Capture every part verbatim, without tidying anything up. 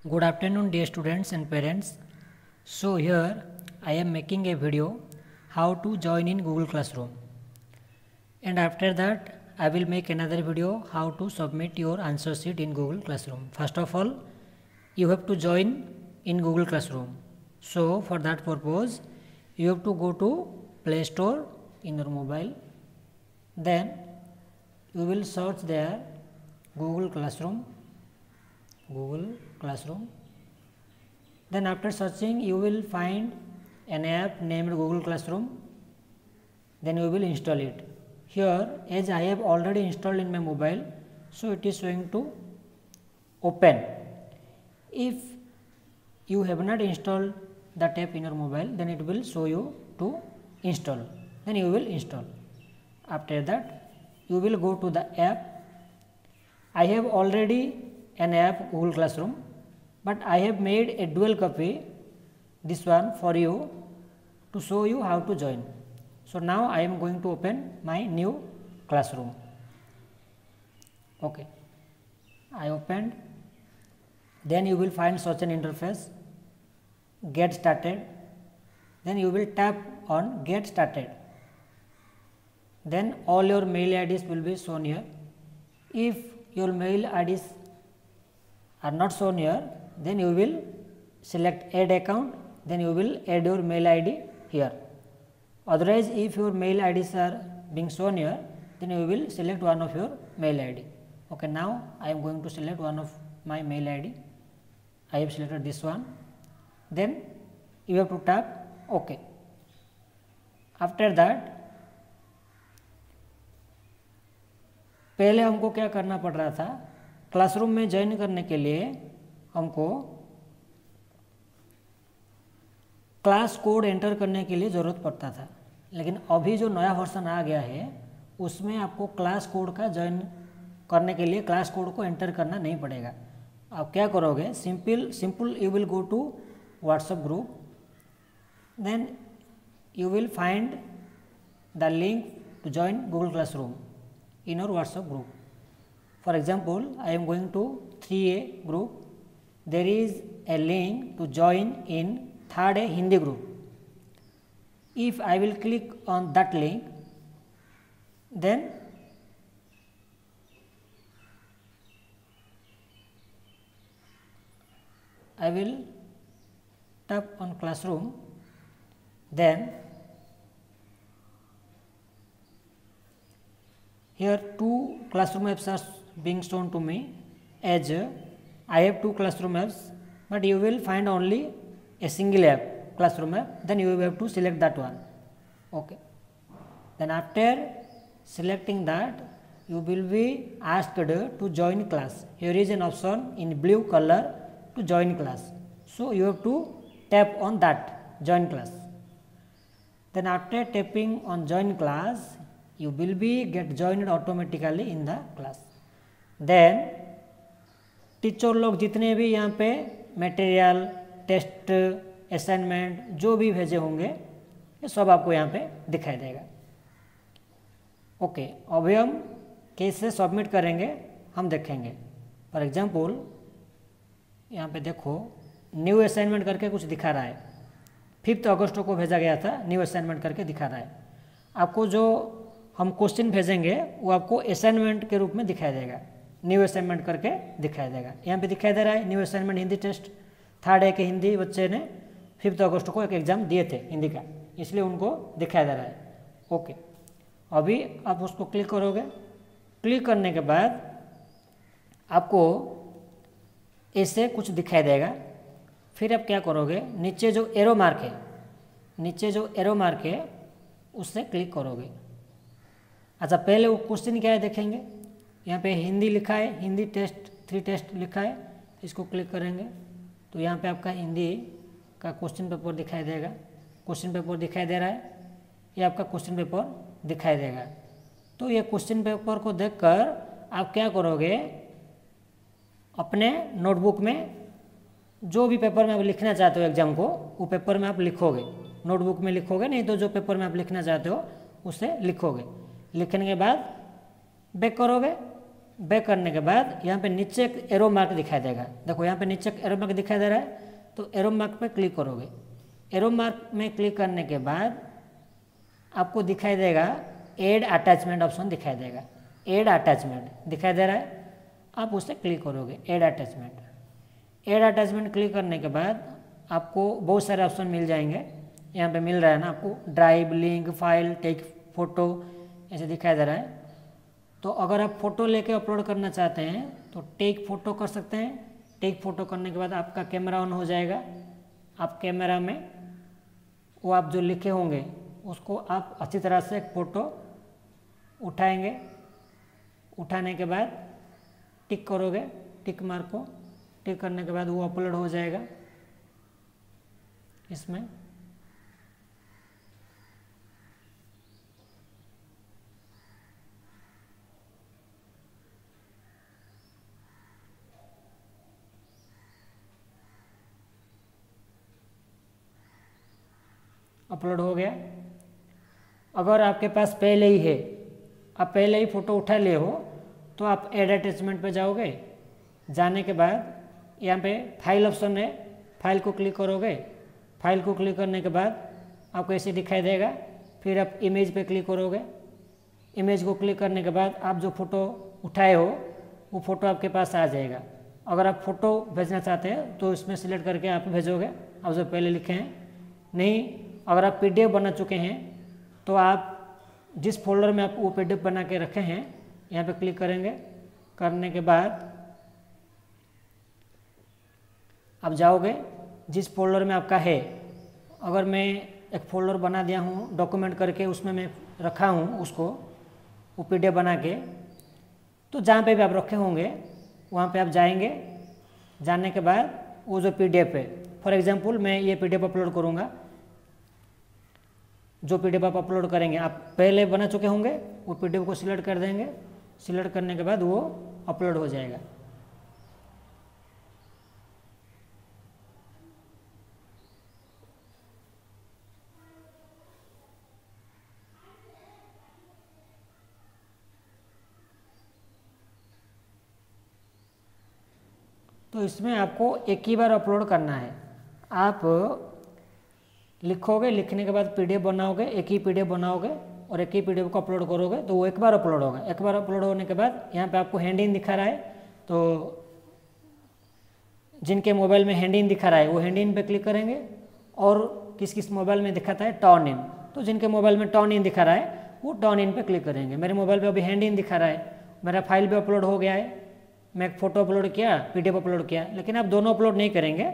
Good afternoon dear students and parents. So here I am making a video how to join in Google Classroom, and after that I will make another video how to submit your answer sheet in Google Classroom. First of all, you have to join in Google Classroom. So for that purpose you have to go to Play Store in your mobile, then you will search there Google Classroom. Google Classroom. Then after searching you will find an app named Google Classroom. Then you will install it. Here, as I have already installed in my mobile, so it is showing to open. If you have not installed that app in your mobile, then it will show you to install. Then you will install. After that you will go to the app. I have already an app Google Classroom, but I have made a dual copy, this one for you, to show you how to join. So now I am going to open my new classroom. Okay, I opened. Then you will find such an interface, get started. Then you will tap on get started. Then all your mail I Ds will be shown here. If your mail I Ds are not shown here, then you will select add account, then you will add your mail I D here. Otherwise, if your mail I Ds are being shown here, then you will select one of your mail I D. Okay, now I am going to select one of my mail I D. I have selected this one. Then you have to tap OK. After that, पहले हमको क्या करना पड़ रहा था, classroom में join करने के लिए हमको क्लास कोड एंटर करने के लिए ज़रूरत पड़ता था, लेकिन अभी जो नया वर्जन आ गया है उसमें आपको क्लास कोड का ज्वाइन करने के लिए क्लास कोड को एंटर करना नहीं पड़ेगा. आप क्या करोगे, simple simple you will go to WhatsApp group, then you will find the link to join Google classroom in our WhatsApp group. For example, I am going to three A group. There is a link to join in third A Hindi group. If I will click on that link, then I will tap on classroom. Then here two classroom apps are being shown to me, as I have two classroom apps, but you will find only a single app, classroom app, then you will have to select that one. Okay. Then after selecting that, you will be asked to join class. Here is an option in blue color to join class. So you have to tap on that, join class. Then after tapping on join class, you will be get joined automatically in the class. Then teacher लोग जितने भी यहाँ पे material, test, assignment जो भी भेजे होंगे ये सब आपको यहाँ पे दिखाई देगा. ओके, अभी हम कैसे सबमिट करेंगे हम देखेंगे. फॉर एग्जांपल यहाँ पे देखो न्यू असाइनमेंट करके कुछ दिखा रहा है, फिफ्थ अगस्त को भेजा गया था, न्यू असाइनमेंट करके दिखा रहा है. आपको जो हम क्वेश्चन भेजेंगे वो आपको असाइनमेंट के रूप में दिखाई देगा, न्यू असाइनमेंट करके दिखाई देगा. यहाँ पे दिखाई दे रहा है new assignment Hindi test, third A के हिंदी बच्चे ने फिफ्थ अगस्त को एक एग्ज़ाम दिए थे हिंदी का, इसलिए उनको दिखाई दे रहा है. ओके, अभी आप उसको क्लिक करोगे. क्लिक करने के बाद आपको ऐसे कुछ दिखाई देगा. फिर आप क्या करोगे, नीचे जो एरो मार्क है, नीचे जो एरो मार्क है उससे क्लिक करोगे. अच्छा, पहले वो क्वेश्चन क्या है देखेंगे. यहाँ पे हिंदी लिखा है, हिंदी टेस्ट थ्री टेस्ट लिखा है, इसको क्लिक करेंगे तो यहाँ पे आपका हिंदी का क्वेश्चन पेपर दिखाई देगा. क्वेश्चन पेपर दिखाई दे रहा है, ये आपका क्वेश्चन पेपर दिखाई देगा. तो ये क्वेश्चन पेपर को देखकर आप क्या करोगे, अपने नोटबुक में जो भी पेपर में आप लिखना चाहते हो एग्जाम को, वो पेपर में आप लिखोगे, नोटबुक में लिखोगे, नहीं तो जो पेपर में आप लिखना चाहते हो उसे लिखोगे. लिखने के बाद बैक करोगे. बैक करने के बाद यहाँ पे नीचे एक एरो मार्क दिखाई देगा। देखो यहाँ पे नीचे एक एरो मार्क दिखाई दे रहा है, तो एरो मार्क पे क्लिक करोगे। एरो मार्क में क्लिक करने के बाद आपको दिखाई देगा ऐड अटैचमेंट ऑप्शन दिखाई देगा। ऐड अटैचमेंट दिखाई दे रहा है, आप उस पर क्लिक करोगे add attachment. Add attachment click करने के बाद आपको बहुत सारे ऑप्शन मिल जाएंगे। यहाँ पे मिल रहा है ना आपको, drive, link, file, take photo, ऐसे दिखाई दे रहा है। तो अगर आप फोटो लेके अपलोड करना चाहते हैं तो टेक फोटो कर सकते हैं। टेक फोटो करने के बाद आपका कैमरा ऑन हो जाएगा। आप कैमरा में वो आप जो लिखे होंगे उसको आप अच्छी तरह से एक फ़ोटो उठाएंगे। उठाने के बाद टिक करोगे, टिक मार्क को टिक करने के बाद वो अपलोड हो जाएगा इसमें। अपलोड हो गया। अगर आपके पास पहले ही है, आप पहले ही फ़ोटो उठा लिए हो, तो आप ऐड अटैचमेंट पे जाओगे। जाने के बाद यहाँ पे फाइल ऑप्शन है, फाइल को क्लिक करोगे। फाइल को क्लिक करने के बाद आपको ऐसे दिखाई देगा। फिर आप इमेज पे क्लिक करोगे। इमेज को क्लिक करने के बाद आप जो फ़ोटो उठाए हो वो फ़ोटो आपके पास आ जाएगा। अगर आप फ़ोटो भेजना चाहते हैं तो इसमें सिलेक्ट करके आप भेजोगे, आप जो पहले लिखे हैं। नहीं, अगर आप पीडीएफ बना चुके हैं तो आप जिस फोल्डर में आप वो पीडीएफ बना के रखे हैं यहाँ पे क्लिक करेंगे। करने के बाद आप जाओगे जिस फोल्डर में आपका है। अगर मैं एक फ़ोल्डर बना दिया हूँ डॉक्यूमेंट करके, उसमें मैं रखा हूँ उसको, वो पीडीएफ बना के, तो जहाँ पे भी आप रखे होंगे वहाँ पे आप जाएंगे। जाने के बाद वो जो पीडीएफ है, फॉर एग्जांपल मैं ये पीडीएफ अपलोड करूँगा। जो पीडीएफ आप अपलोड करेंगे, आप पहले बना चुके होंगे, वो पीडीएफ को सिलेक्ट कर देंगे। सिलेक्ट करने के बाद वो अपलोड हो जाएगा। तो इसमें आपको एक ही बार अपलोड करना है। आप लिखोगे, लिखने के बाद पीडीएफ बनाओगे, एक ही पीडीएफ बनाओगे और एक ही पीडीएफ को अपलोड करोगे तो वो एक बार अपलोड होगा। एक बार अपलोड होने के बाद यहाँ पे आपको हैंड इन दिखा रहा है, तो जिनके मोबाइल में हैंड इन दिखा रहा है वो हैंड इन पे क्लिक करेंगे। और किस किस मोबाइल में दिखाता है टर्न इन, तो जिनके मोबाइल में टर्न इन दिखा रहा है वो टर्न इन पे क्लिक करेंगे। मेरे मोबाइल पर अभी हैंड इन दिखा रहा है, मेरा फाइल भी अपलोड हो गया है। मैं एक फ़ोटो अपलोड किया, पीडीएफ अपलोड किया, लेकिन आप दोनों अपलोड नहीं करेंगे।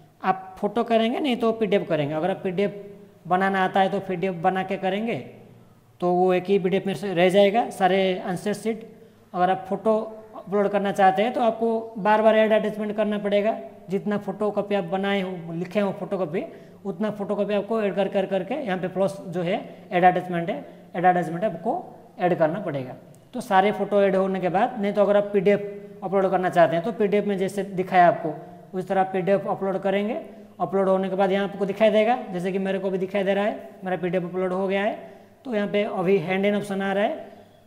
आप फोटो करेंगे नहीं तो पीडीएफ करेंगे। अगर आप पीडीएफ बनाना आता है तो पीडीएफ बना के करेंगे तो वो एक ही पीडीएफ में रह जाएगा सारे आंसर शीट। अगर आप फोटो अपलोड करना चाहते हैं तो आपको बार बार ऐड अटैचमेंट करना पड़ेगा। जितना फोटो कॉपी आप बनाए हो, लिखे हो फोटो कॉपी, उतना फोटो कॉपी आपको ऐड कर कर करके यहाँ पे प्लस जो है ऐड अटैचमेंट है, ऐड अटैचमेंट आपको ऐड करना पड़ेगा। तो सारे फोटो ऐड होने के बाद, नहीं तो अगर आप पीडीएफ अपलोड करना चाहते हैं तो पीडीएफ में जैसे दिखाया आपको उस तरह पीडीएफ अपलोड करेंगे। अपलोड होने के बाद यहाँ आपको दिखाई देगा, जैसे कि मेरे को भी दिखाई दे रहा है, मेरा पीडीएफ अपलोड हो गया है। तो यहाँ पे अभी हैंड इन ऑप्शन आ रहा है।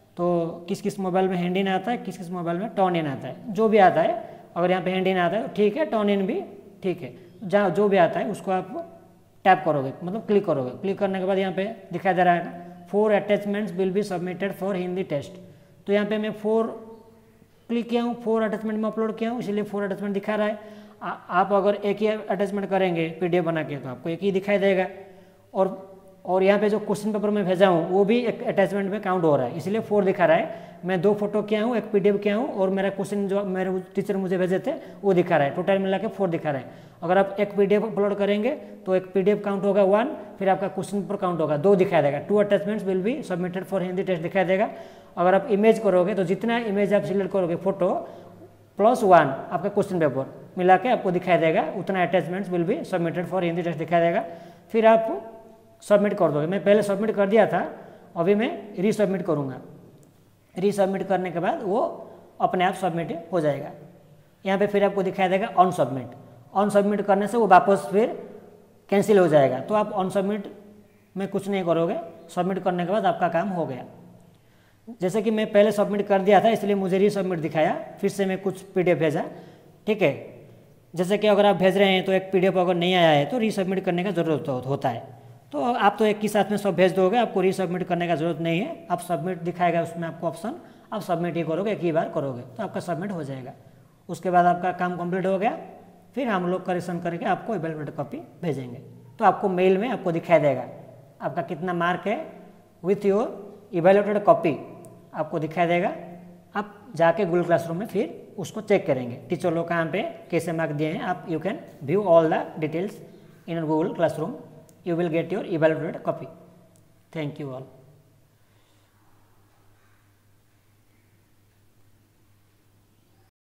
तो किस किस मोबाइल में हैंड इन आता है, किस किस मोबाइल में टर्न इन आता है, जो भी आता है। अगर यहाँ पे हैंड इन आता है तो ठीक है, टर्न इन भी ठीक है। जहाँ जो भी आता है उसको आप टैप करोगे, मतलब क्लिक करोगे। क्लिक करने के बाद यहाँ पे दिखाई दे रहा है ना, four attachments will be submitted for Hindi test. तो यहाँ पे मैं फोर क्लिक किया हूँ, फोर अटैचमेंट में अपलोड किया हूँ, इसलिए फोर अटैचमेंट दिखा रहा है। आ, आप अगर एक ही अटैचमेंट करेंगे पीडीएफ बना के तो आपको एक ही दिखाई देगा। और और यहाँ पे जो क्वेश्चन पेपर में भेजा हूँ वो भी एक अटैचमेंट में काउंट हो रहा है, इसलिए फोर दिखा रहा है। मैं दो फोटो किया हूँ, एक पीडीएफ किया हूँ और मेरा क्वेश्चन जो मेरे टीचर मुझे भेजे थे वो दिखा रहा है। टोटल मिला के फोर दिखा रहा है। अगर आप एक पीडीएफ अपलोड करेंगे तो एक पीडीएफ काउंट होगा वन, फिर आपका क्वेश्चन पेपर काउंट होगा दो दिखाई देगा। Two attachments will be submitted for Hindi test दिखाई देगा। अगर आप इमेज करोगे तो जितना इमेज आप सिलेक्ट करोगे फोटो प्लस वन आपका क्वेश्चन पेपर मिला के आपको दिखाई देगा, उतना attachments will be submitted for Hindi test दिखाई देगा। फिर आप सबमिट कर दोगे। मैं पहले सबमिट कर दिया था, अभी मैं रीसबमिट करूँगा। रीसबमिट करने के बाद वो अपने आप सबमिट हो जाएगा। यहाँ पे फिर आपको दिखाई देगा ऑन सबमिट। ऑन सबमिट करने से वो वापस फिर कैंसिल हो जाएगा। तो आप ऑन सबमिट में कुछ नहीं करोगे, सबमिट करने के बाद आपका काम हो गया। जैसे कि मैं पहले सबमिट कर दिया था इसलिए मुझे रीसबमिट दिखाया, फिर से मैं कुछ पीडीएफ भेजा, ठीक है। जैसे कि अगर आप भेज रहे हैं तो एक पीडीएफ अगर नहीं आया है तो रीसबमिट करने का ज़रूरत होता है। तो आप तो एक ही साथ में सब भेज दोगे, आपको रीसबमिट करने का ज़रूरत नहीं है। आप सबमिट दिखाएगा उसमें आपको ऑप्शन, आप सबमिट ही करोगे, एक ही बार करोगे तो आपका सबमिट हो जाएगा। उसके बाद आपका काम कंप्लीट हो गया, फिर हम लोग करेक्शन करके आपको इवैल्यूएटेड कॉपी भेजेंगे। तो आपको मेल में आपको दिखाई देगा आपका कितना मार्क है विथ योर इवैल्यूएटेड कॉपी, आपको दिखाई देगा। आप जाके गूगल क्लासरूम में फिर उसको चेक करेंगे टीचर लोग कहाँ पे कैसे मार्क दिए हैं। आप you can view all the details in Google classroom, you will get your evaluated copy. Thank you all.